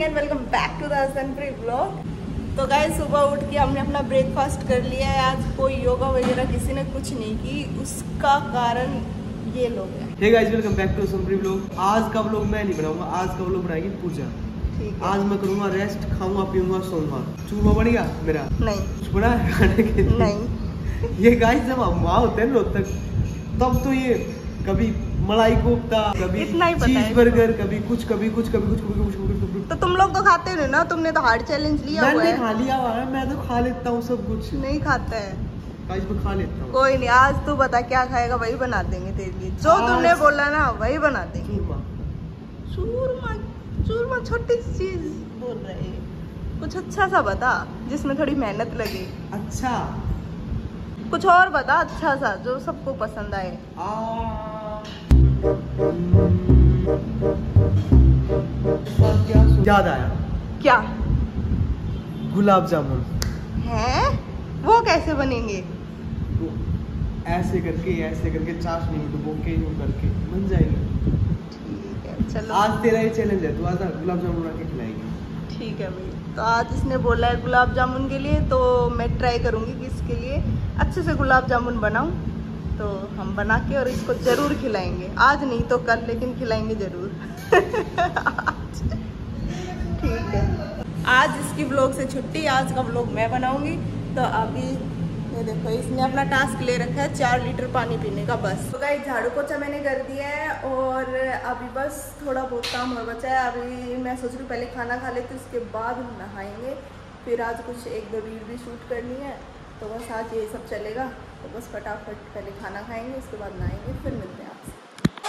And welcome back to the Hasanpreet vlog. तो guys सुबह उठ के हमने अपना ब्रेकफास्ट कर लिया है। आज कोई योगा वगैरह किसी ने कुछ नहीं की, उसका कारण ये लोग हैं। Hey guys welcome back to Hasanpreet vlog. आज का व्लॉग मैं नहीं बनाऊंगा, आज का व्लॉग बनाएगी पूजा। ठीक है। आज मैं करूंगा रेस्ट, खाऊंगा पीऊंगा सोऊंगा। चूरमा बन गया मेरा? नहीं बड़ा है खाने के लिए? नहीं। ये गाइस जब हम वहाँ होते हैं लोग तक, तब तो ये कभी मलाई कोफ्ता, कभी चीज बर्गर, कभी कुछ कभी कुछ कभी कुछ कभी कुछ कभी कुछ। तो तुम लोग तो खाते हो ना, तुमने तो हार्ड चैलेंज लिया हुआ है। मैंने खा लिया हुआ है, मैं तो खा लेता हूँ सब कुछ। नहीं खाते हैं गाइस मैं खा लेता हूँ। कोई नहीं, आज तू बता क्या खाएगा, वही बना देंगे तेरे लिए। जो तुमने बोला ना वही बना देंगे। चूरमा चूरमा छोटी सी चीज बोल रहे हैं, कुछ अच्छा सा बता जिसमें थोड़ी मेहनत लगे। अच्छा कुछ और बता अच्छा सा जो सबको पसंद आए। याद आया, क्या? गुलाब जामुन हैं? वो कैसे बनेंगे? ऐसे करके चाशनी में डुबो के यूं करके बन जाएंगे। ठीक है चलो, आज तेरा ये चैलेंज है, तू आज गुलाब जामुन बना के खिलाएगी। ठीक है भाई। तो आज इसने बोला है गुलाब जामुन के लिए, तो मैं ट्राई करूंगी कि इसके लिए अच्छे से गुलाब जामुन बनाऊं। तो हम बना के और इसको जरूर खिलाएंगे, आज नहीं तो कल, लेकिन खिलाएंगे जरूर। ठीक है। आज इसकी व्लॉग से छुट्टी, आज का व्लॉग मैं बनाऊंगी। तो अभी ये देखो, इसने अपना टास्क ले रखा है 4 लीटर पानी पीने का बस। तो गाइस झाड़ू पोछा मैंने कर दिया है और अभी बस थोड़ा बहुत काम और बचा है। अभी मैं सोच रही हूँ पहले खाना खा लेते, उसके बाद हम नहाएंगे। फिर आज कुछ 1-2 रील भी शूट करनी है, तो बस आज यही सब चलेगा। तो बस फटाफट पहले खाना खाएंगे, उसके बाद नहाएंगे, फिर मिलते हैं आपसे।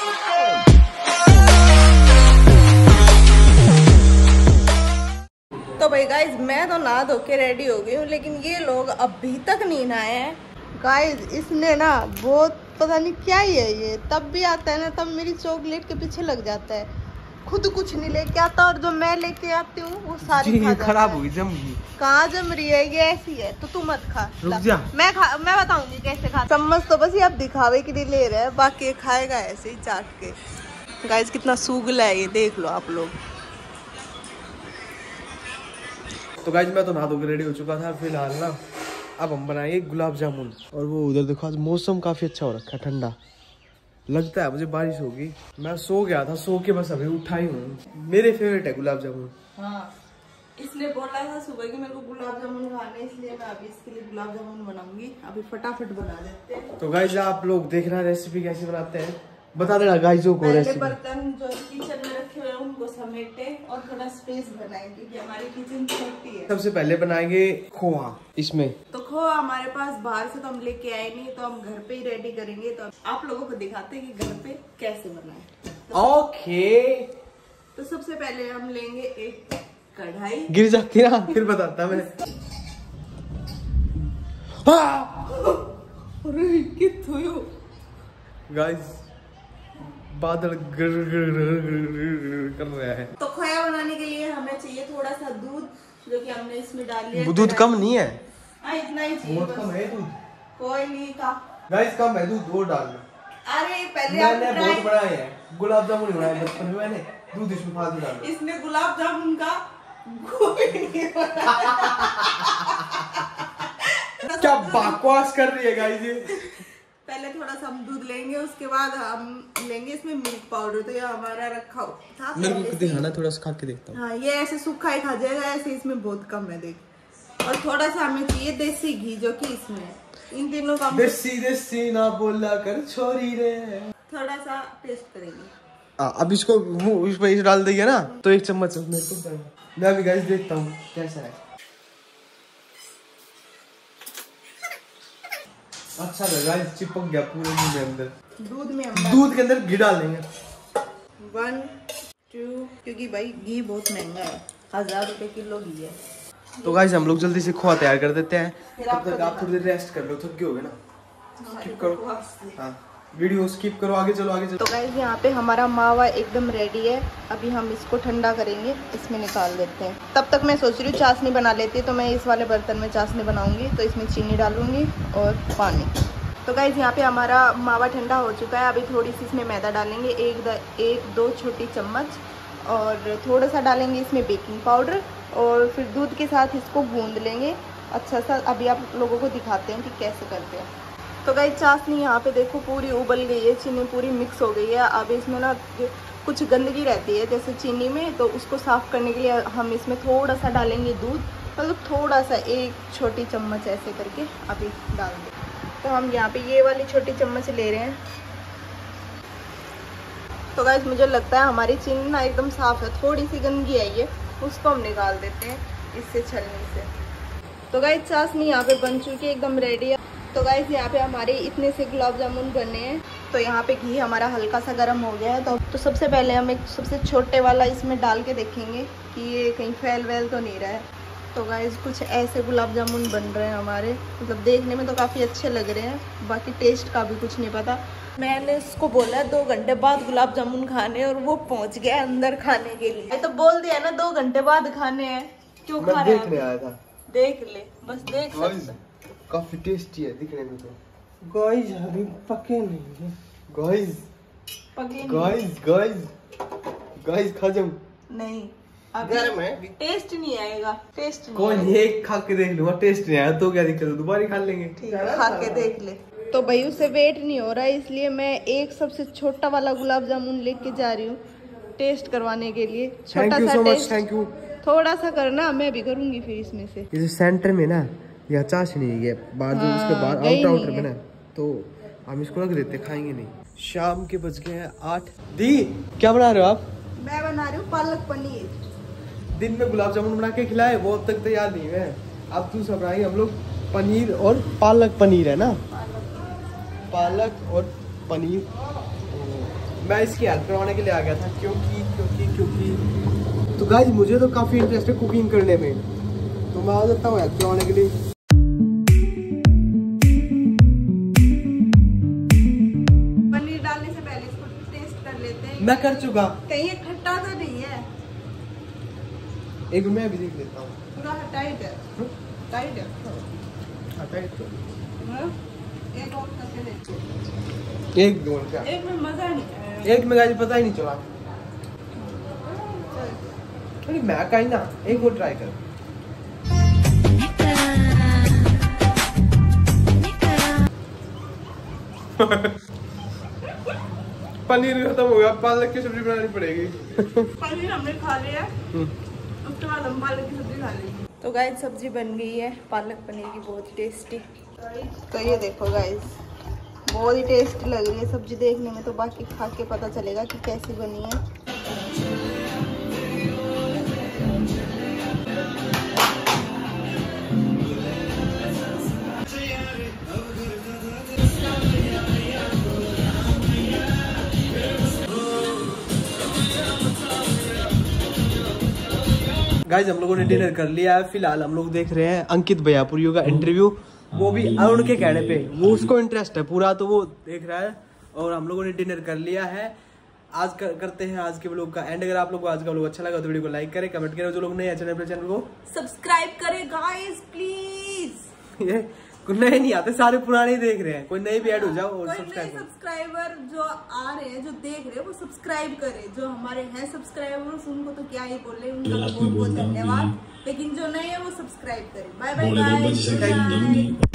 तो भाई गाइज मैं तो नहा धो के रेडी हो गई हूँ, लेकिन ये लोग अभी तक नहीं नहाए हैं। गाइज इसने ना बहुत पता नहीं क्या ही है, ये तब भी आता है ना तब मेरी चॉकलेट के पीछे लग जाता है, खुद कुछ नहीं लेके आता और जो मैं लेके आती हूँ वो सारी खराब हुई, जम गई। कहाँ जम रही है, ये ऐसी है तो तू मत खा। रुक जा, मैं बताऊंगी कैसे खा। चम्मच तो बस ये आप दिखावे के लिए ले रहे हैं, बाकी खाएगा ऐसे ही चाट के। गाइज कितना सूगला है ये, देख लो आप लोग। तो गाइस मैं तो नहा धो के रेडी हो चुका था फिलहाल ना। अब हम बनाएंगे गुलाब जामुन। और वो उधर देखो, आज मौसम काफी अच्छा हो रखा है, ठंडा लगता है मुझे, बारिश होगी। मैं सो गया था, सो के बस अभी उठा ही हूँ। मेरे फेवरेट है गुलाब जामुन। हाँ, इसने बोला था सुबह कि मेरे को गुलाब जामुन खाने, इसलिए मैं अभी इसके लिए गुलाब जामुन बनाऊंगी। अभी फटाफट बना देते हैं। तो गाइस आप लोग देखना रेसिपी कैसे बनाते हैं, बता देना गाइसों को। पहले बर्तन जो किचन में रखे हुए हैं उनको समेटे और थोड़ा स्पेस बनाएंगे क्योंकि हमारी किचन छोटी है। सबसे पहले बनाएंगे खोआ इसमें। तो खोआ हमारे पास बाहर से तो हम लेके आए नहीं, तो हम घर पे ही रेडी करेंगे। तो आप लोगों को दिखाते हैं कि घर पे कैसे बनाए। ओके। तो सबसे पहले हम लेंगे एक कढ़ाई। गिर जाती ना, फिर बताता मैं। अरे कितना गाइस बादल गर कर रहा है। तो खोया बनाने के लिए हमें चाहिए थोड़ा सा दूध, जो कि हमने इसमें डाल लिया। दूध कम नहीं है? इतना ही चाहिए, बहुत कम है दूध। कोई नहीं का गाइस कम है दूध, और डालना। अरे पहले मैंने बहुत बनाए हैं गुलाब जामुन, बनाए बचपन में मैंने। दूध इसमें फालतू डाला। इसने गुलाब जामुन का कोई नहीं बनाया। क्या बकवास कर रही है गाइस ये। पहले थोड़ा सा हम दूध लेंगे, उसके बाद हम लेंगे इसमें मिल्क पाउडर। तो ये हमारा रखा था, मेरे को दिखाना, थोड़ा सा खा के देखता हूँ। हाँ ये ऐसे सूखा ही खा जाएगा, ऐसे इसमें बहुत कम है देख। और थोड़ा सा हमें चाहिए देसी घी, जो कि इसमें है। इन तीनों का देसी ना बोला कर छोरी रे। थोड़ा सा टेस्ट करेंगे। अब इसको इस डाल देंगे ना, तो 1 चम्मच मेरे को। मैं अभी गाइस देखता हूँ कैसा है। अच्छा लगा, चिपक गया पूरे मुंह में अंदर। दूध के अंदर घी डाल देंगे 1 2, क्योंकि भाई घी बहुत महंगा है, 1000 रुपए किलो घी है। तो गाइस हम लोग जल्दी से खोआ तैयार कर देते हैं। तब तक आप थोड़ी देर रेस्ट कर लो, थक गए होगे ना। स्किप करो, हाँ वीडियो स्किप करो, आगे चलो आगे चलो। तो गाइस यहाँ पे हमारा मावा एकदम रेडी है। अभी हम इसको ठंडा करेंगे, इसमें निकाल देते हैं। तब तक मैं सोच रही हूँ चाशनी बना लेती है। तो मैं इस वाले बर्तन में चाशनी बनाऊंगी, तो इसमें चीनी डालूंगी और पानी। तो गाइस यहाँ पे हमारा मावा ठंडा हो चुका है। अभी थोड़ी सी इसमें मैदा डालेंगे, 1-2 छोटी चम्मच। और थोड़ा सा डालेंगे इसमें बेकिंग पाउडर और फिर दूध के साथ इसको गूंद लेंगे अच्छा सा। अभी आप लोगों को दिखाते हैं कि कैसे करते हैं। तो गाइस चाशनी यहाँ पे देखो पूरी उबल गई है, चीनी पूरी मिक्स हो गई है। अब इसमें ना कुछ गंदगी रहती है जैसे चीनी में, तो उसको साफ़ करने के लिए हम इसमें थोड़ा सा डालेंगे दूध, मतलब थोड़ा सा, 1 छोटी चम्मच ऐसे करके अभी डाल दें। तो हम यहाँ पे ये वाली छोटी चम्मच ले रहे हैं। तो गाइस मुझे लगता है हमारी चीनी ना एकदम साफ़ है, थोड़ी सी गंदगी आई है, उसको हम निकाल देते हैं इससे छलनी से। तो गाइस चाशनी यहाँ पे बन चुकी है, एकदम रेडी है। तो गाइस यहाँ पे हमारे इतने से गुलाब जामुन बनने हैं। तो यहाँ पे घी हमारा हल्का सा गर्म हो गया है। तो सबसे पहले हम एक सबसे छोटे वाला इसमें डाल के देखेंगे कि ये कहीं फैल वैल तो नहीं रहा है। तो गाइस कुछ ऐसे गुलाब जामुन बन रहे हैं हमारे, मतलब देखने में तो काफ़ी अच्छे लग रहे हैं, बाकी टेस्ट का भी कुछ नहीं पता। मैंने इसको बोला 2 घंटे बाद गुलाब जामुन खाने और वो पहुँच गया अंदर खाने के लिए। तो बोल दिया ना 2 घंटे बाद खाने हैं, क्यों खा रहे हैं? आया था, देख ले, बस देख सकते। काफी टेस्टी है दिखने में। तो गाइस अभी पके नहीं है। गाइस पके गाइस गाइस गाइस खजम नहीं, गर्म है, टेस्ट नहीं आएगा, टेस्ट नहीं कौन आएगा। एक खा के देख लूंगा, टेस्ट नहीं आया तो क्या दिक्कत है, दोबारा खा लेंगे। ठीक है, खा के देख ले। तो भाई उसे वेट नहीं हो रहा है, इसलिए मैं एक सबसे छोटा वाला गुलाब जामुन लेके जा रही हूँ टेस्ट करवाने के लिए। छोटा सा टेस्ट, थैंक यू। थोड़ा सा करना, मैं भी करूंगी फिर इसमें से। ये सेंटर में ना या चाशनी है बाहर, जो उसके बाहर आउटर में ना, तो हम इसको रख देते, खाएंगे नहीं। शाम के बज गए हैं 8। दी क्या बना रहे हो आप? मैं बना रही हूँ पालक पनीर। दिन में गुलाब जामुन बना के खिलाए, वो अब तक तैयार नहीं है। अब तू सब बनाएंगे हम लोग पनीर और पालक पनीर, है ना, पालक और पनीर। मैं इसकी हेल्प करवाने के लिए आ गया था क्योंकि तो गाइस मुझे तो काफी इंटरेस्ट है कुकिंग करने में, तो मैं आ जाता हूँ हेल्प करवाने के लिए। पनीर डालने से पहले इसको टेस्ट कर लेते हैं। मैं कर चुका, कहीं ये खट्टा तो नहीं है? एक मैं भी देख लेता हूँ। पूरा टाइट है, टाइट है। एक और करके देखो। एक दो क्या? एक में मजा नहीं आया। एक में गाइस पता ही नहीं चला। अरे मैं कहीं ना, एक और ट्राई कर। पनीर खत्म हो गया, पालक की सब्जी बनानी पड़ेगी। पनीर हमने खा लिया, उसके बाद हम पालक की सब्जी खा लेंगे। तो गाइस सब्जी बन गई है पालक पनीर की, बहुत ही टेस्टी। तो ये देखो गाइस, बहुत ही टेस्टी लग रही है सब्जी देखने में, तो बाकी खा के पता चलेगा कि कैसी बनी है। गाइस हम लोगों ने डिनर कर लिया है। फिलहाल हम लोग देख रहे हैं अंकित भैयापुरियो का इंटरव्यू, वो भी अरुण के कहने पे, वो उसको इंटरेस्ट है पूरा, तो वो देख रहा है। और हम लोगों ने डिनर कर लिया है। आज करते हैं आज के व्लॉग का एंड। अगर आप लोग को आज का व्लॉग अच्छा लगा तो वीडियो को लाइक करें, कमेंट करें, जो लोग नए हैं चैनल को सब्सक्राइब करें गाइस प्लीज। ये नए नहीं आते, सारे पुराने ही देख रहे हैं, कोई नए भी ऐड हो जाओ और सब्सक्राइब। सब्सक्राइबर जो आ रहे हैं, जो देख रहे हैं, वो सब्सक्राइब करें। जो हमारे हैं सब्सक्राइबर्स उनको तो क्या ही बोले, उनका बहुत बहुत धन्यवाद। लेकिन जो नए है वो सब्सक्राइब करें। Bye bye guys.